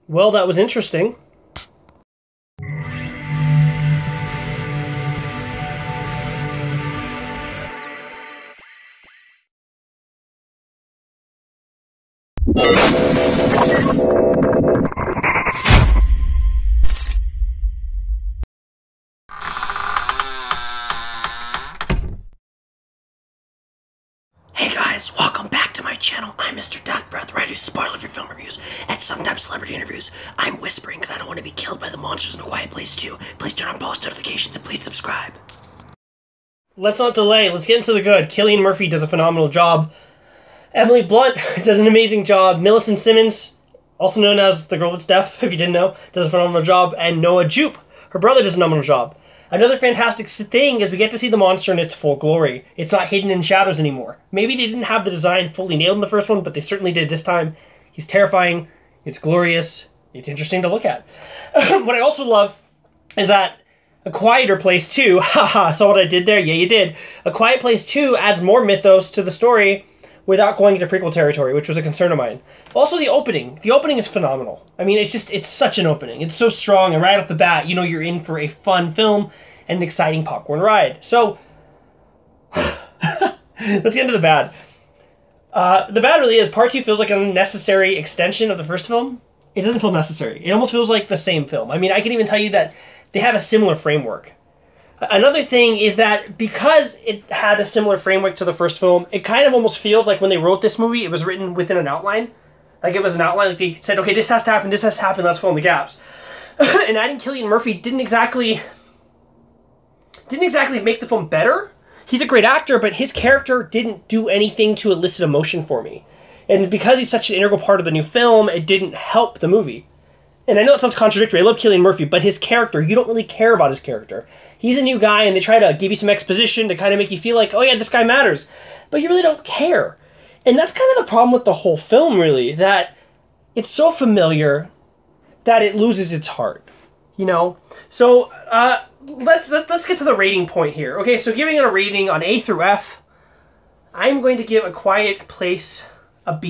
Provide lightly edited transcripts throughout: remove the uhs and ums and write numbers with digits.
Well, that was interesting. Hey guys, welcome back to my channel. I'm Mr. Death Breath, where I do spoiler-free film reviews and sometimes celebrity interviews. I'm whispering because I don't want to be killed by the monsters in A Quiet Place 2. Please turn on post notifications and please subscribe. Let's not delay. Let's get into the good. Cillian Murphy does a phenomenal job. Emily Blunt does an amazing job. Millicent Simmons, also known as the girl that's deaf, if you didn't know, does a phenomenal job. And Noah Jupe, her brother, does a phenomenal job. Another fantastic thing is we get to see the monster in its full glory. It's not hidden in shadows anymore. Maybe they didn't have the design fully nailed in the first one, but they certainly did this time. He's terrifying. It's glorious. It's interesting to look at. What I also love is that A Quieter Place 2, haha, saw what I did there? Yeah, you did. A Quiet Place 2 adds more mythos to the story without going into prequel territory, which was a concern of mine. Also, the opening. The opening is phenomenal. I mean, it's such an opening. It's so strong, and right off the bat, you know you're in for a fun film and an exciting popcorn ride. So, let's get into the bad. The bad really is, Part 2 feels like an unnecessary extension of the first film. It doesn't feel necessary. It almost feels like the same film. I mean, I can even tell you that they have a similar framework. Another thing is that because it had a similar framework to the first film, it kind of almost feels like when they wrote this movie, it was written within an outline. Like it was an outline, like they said, okay, this has to happen, let's fill in the gaps. And adding Cillian Murphy didn't exactly make the film better. He's a great actor, but his character didn't do anything to elicit emotion for me. And because he's such an integral part of the new film, it didn't help the movie. And I know it sounds contradictory, I love Cillian Murphy, but his character, you don't really care about his character. He's a new guy, and they try to give you some exposition to kind of make you feel like, oh yeah, this guy matters. But you really don't care. And that's kind of the problem with the whole film, really, that it's so familiar that it loses its heart, you know? So, let's get to the rating point here. Okay, so giving it a rating on A through F, I'm going to give A Quiet Place a B-.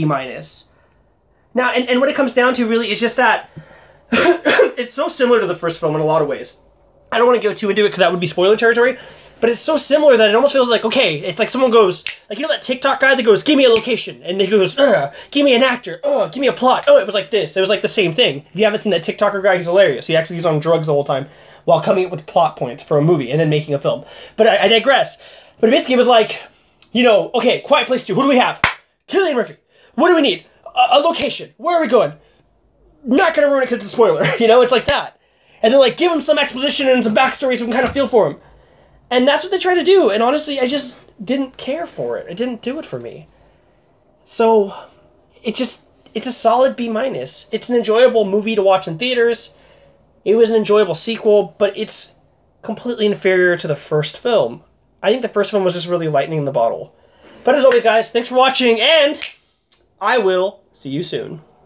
Now, and what it comes down to really is just that it's so similar to the first film in a lot of ways. I don't want to go too into it because that would be spoiler territory, but it's so similar that it almost feels like, okay, it's like someone goes, like, you know that TikTok guy that goes, give me a location, and he goes, give me an actor, give me a plot, it was like this. It was like the same thing. If you haven't seen that TikToker guy, he's hilarious. He actually is on drugs the whole time while coming up with plot points for a movie and then making a film. But I digress. But basically it was like, you know, okay, Quiet Place 2, who do we have? Cillian Murphy. What do we need? A location. Where are we going? Not gonna ruin it because it's a spoiler. You know, it's like that. And then, like, give him some exposition and some backstory so we can kind of feel for him. And that's what they try to do. And honestly, I just didn't care for it. It didn't do it for me. So, it's a solid B-. It's an enjoyable movie to watch in theaters. It was an enjoyable sequel, but it's completely inferior to the first film. I think the first film was just really lightning in the bottle. But as always, guys, thanks for watching, and I will see you soon.